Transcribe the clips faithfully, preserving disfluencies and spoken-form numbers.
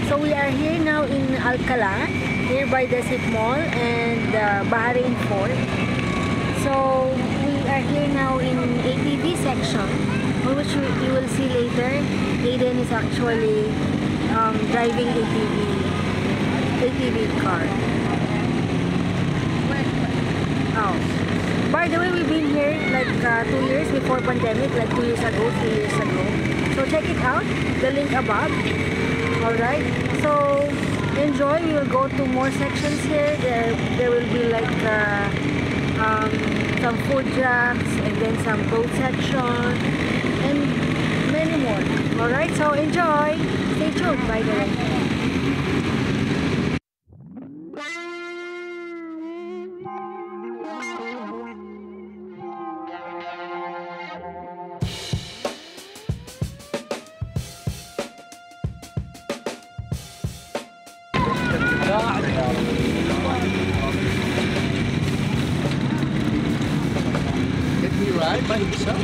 So we are here now in Al-Qala, here by the Seef Mall and uh, Bahrain Fort. So we are here now in A T V section, which you will see later. Aiden is actually um, driving A T V, A T V car. Oh, by the way, we've been here like uh, two years before pandemic, like two years ago, three years ago. So check it out, the link above. Alright, so enjoy. We will go to more sections here. There, there will be like uh, um, some food trucks and then some boat section and many more. Alright, so enjoy. Stay tuned, by the way. Can he ride by himself?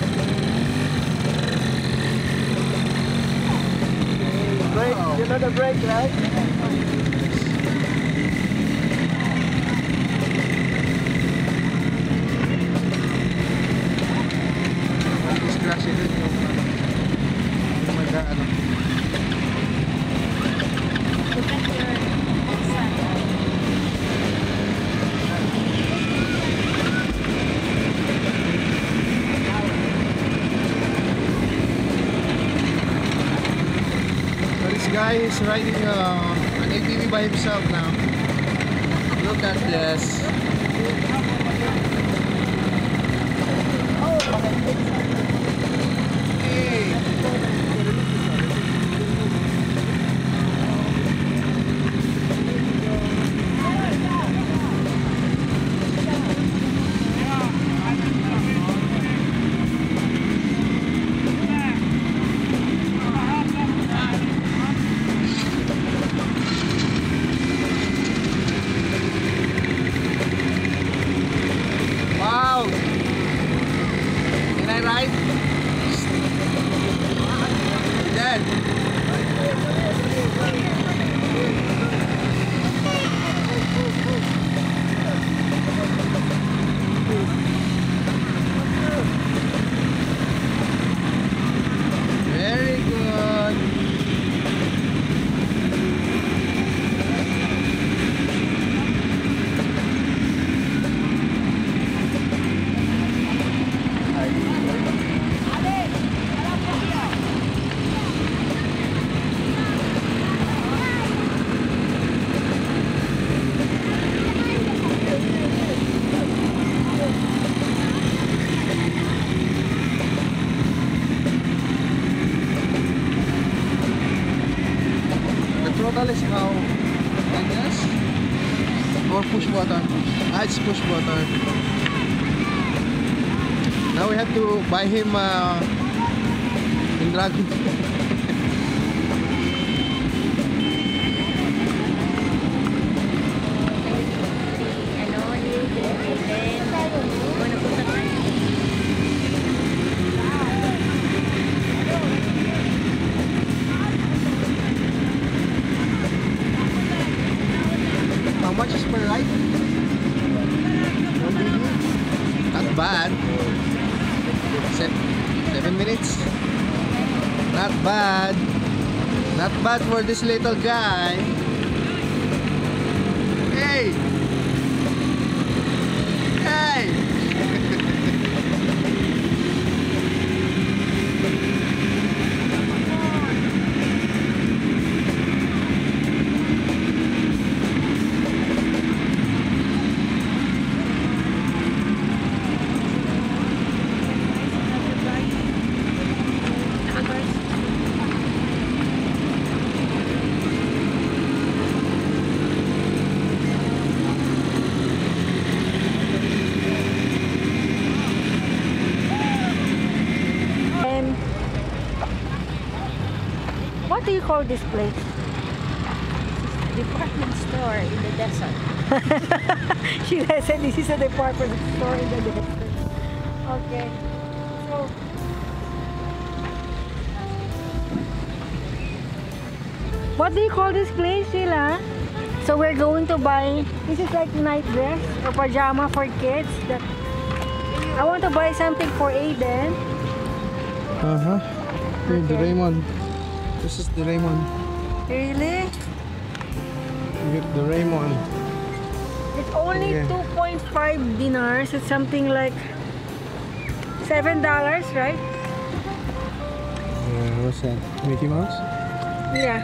Break, wow. You know the brake, right? Just crash it in yung oh my god, ano. Look at your son. This guy is riding uh, an A T V by himself now. Look at this. Hey. Wow! Can I ride? Dad! Very good! Throttle is how? Yes? Or push button? Ah, it's push button. Now we have to buy him uh, in Dragon. How much is per ride? Not bad. Se seven minutes. Not bad. Not bad for this little guy. Hey! Hey! What do you call this place? Department store in the desert. She said this is a department store in the desert. Okay. So What do you call this place, Sheila? So we're going to buy, this is like night dress or pajama for kids. That I want to buy something for Aiden. Uh-huh. Here, the Okay. Raymond. This is the Raymond. Really? You get the Raymond. It's only Yeah. two point five dinars. It's something like seven dollars, right? Uh, what's that? Mickey Mouse? Yeah.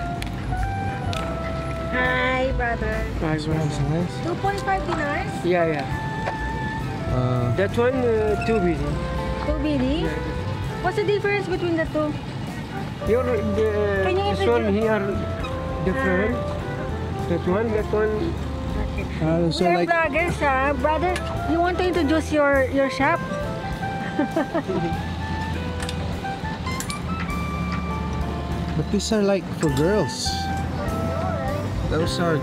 Hi, brother. This one's nice. two point five dinars? Yeah, yeah. Uh, That one, uh, two B D. two B D? What's the difference between the two? Your, the, Can you this introduce- one here, different. That one, that one. uh, so We are like, vloggers, ha? Brother, you want to introduce your, your shop? but these are like for girls. Those are.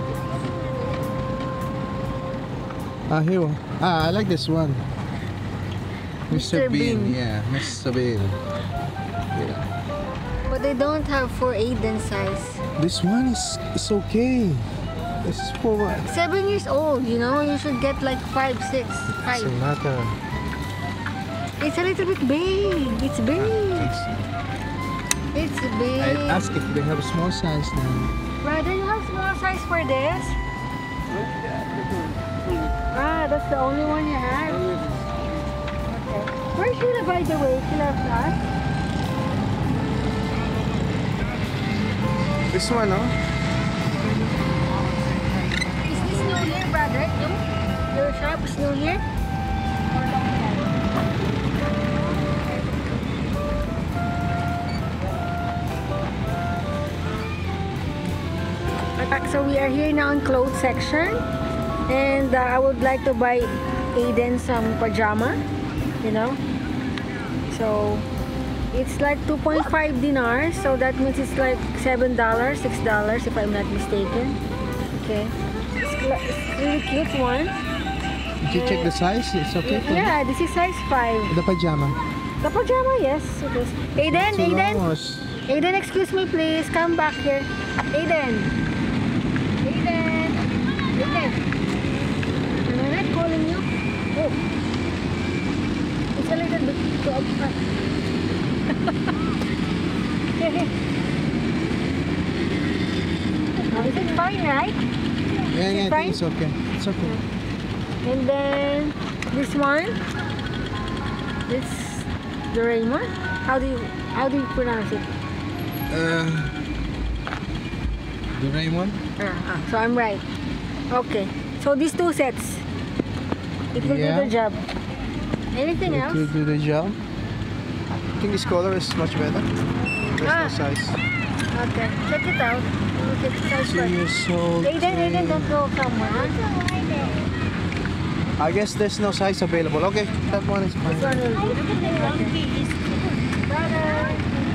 Ah, here. Ah, I like this one. Mister Mister Bean. Bean. Yeah, Mister Bean. Yeah. But they don't have for Aiden size. This one is is okay. This is for what? Seven years old, you know? You should get like five, six, five. It's not a. It's a little bit big. It's big. It's big. I asked if they have a small size now. Brother, you have small size for this? Ah, that's the only one you have? Okay. Where's Sheila, by the way? Sheila Plus? This one, no? Is this new year, brother? You? Your shop is new year? Uh, So we are here now in clothes section, and uh, I would like to buy Aiden some pajama, you know. So it's like two point five dinars, so that means it's like seven dollars, six dollars if I'm not mistaken. Okay, it's, cl- it's really cute one. Did you check the size? It's okay for Yeah, this is size five. the pajama. The pajama, yes, it is. Aiden, Too long Aiden, or s- Aiden, excuse me, please, come back here. Aiden, Aiden, Aiden. Am I not calling you? Oh, it's a little bit too upfront. Oh, is it fine, right? Yeah, yeah, I fine? think it's okay. It's okay. And then this one, this the Raymond. How do you how do you pronounce it? Uh, the Raymond? Ah, ah, so I'm right. Okay. So these two sets, it will Yeah. do the job. Anything It else? will do the job. I think this color is much better. There's Ah. no size. Okay. Check it out. Look at the size Two first. years old. Aiden, Aiden, three- don't go somewhere. I guess there's no size available. Okay, that one is This fine. one will do. Okay. Brother.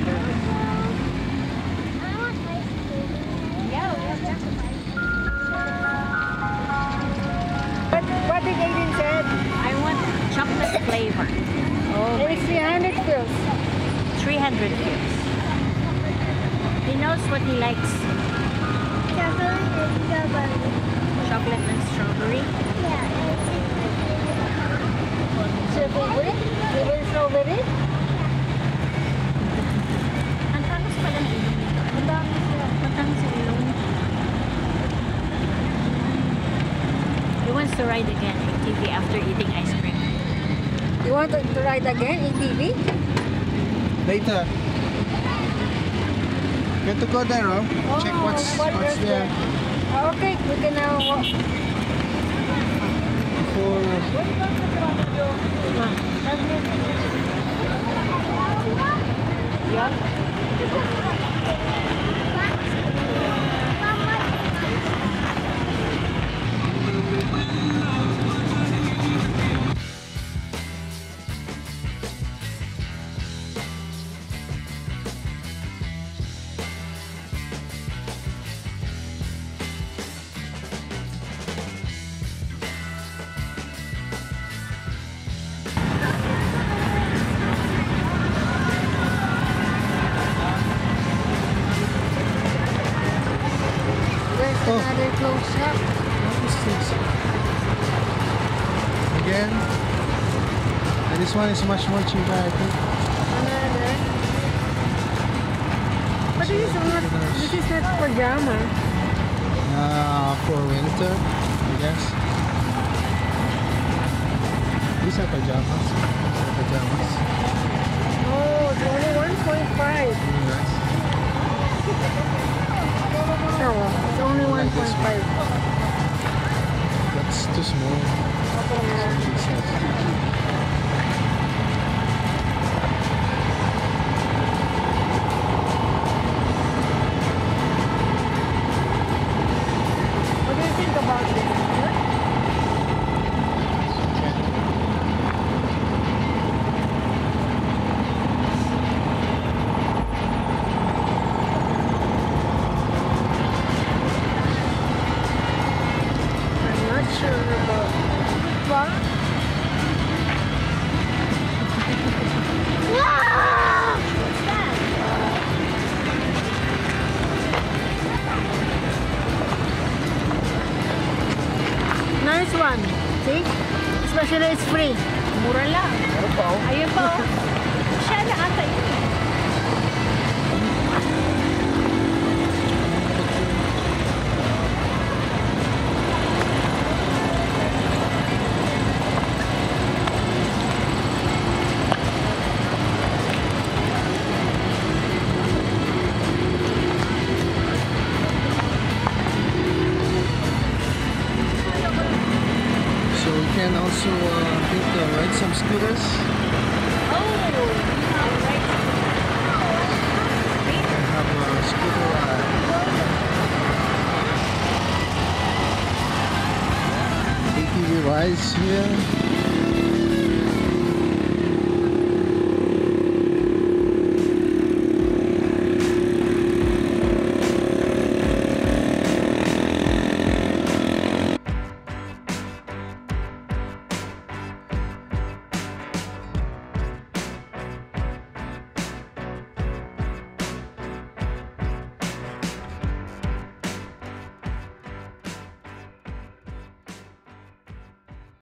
What, what did Aiden said? I want chocolate flavor. Oh, it's three hundred pills. three hundred pills. He knows what he likes. Chocolate and strawberry. Your favorite? Favorite strawberry? Ang talas pala ng ilong nito. Ang dami siya. Matamis sa ilong. He wants to ride again A T V after eating ice cream. You want to, to ride again A T V? Later. Get to go there, oh. Check Oh, what's what what's is there. Oh, okay, we can now walk. Before. Oh. Another clothes shop. What is this? Again. And this one is much more cheaper, I think. Another. But this is not, this is not pajama. Uh, for winter, I guess. These are pajamas. These are pajamas. Oh, it's only one point five. Really nice. No, it's only one Like this point five. That's too small. This size. What do you think about this? Good? I'm not sure about what. Nice one. See? Especially it's free. Mura lang. Ayun pa oh. Siya na ata yun. So we can also uh, I think uh, ride some scooters. Oh, alright. Have a scooter ride. A T V rides here.